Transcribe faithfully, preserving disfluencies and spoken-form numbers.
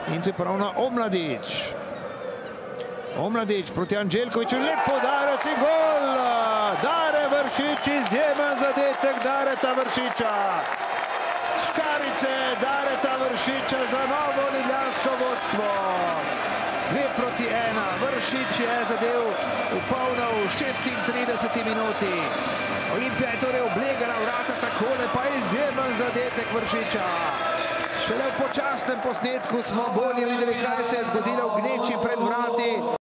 In tu je ponovno Omladič. Omladič proti Anđelkoviću, lep podarec in gol! Dare Vršič, izjemen zadetek Dareta Vršiča. Škarice Dareta Vršiča za novo ljubljansko vodstvo. Dve proti ena. Vršič je zadev v polno v šestintrideseti minuti. Olimpija je torej oblegala vrata takole, pa izjemen zadetek Vršiča. Šele v počasnem posnetku smo bolje videli, kaj se je zgodilo v gneči pred vrati.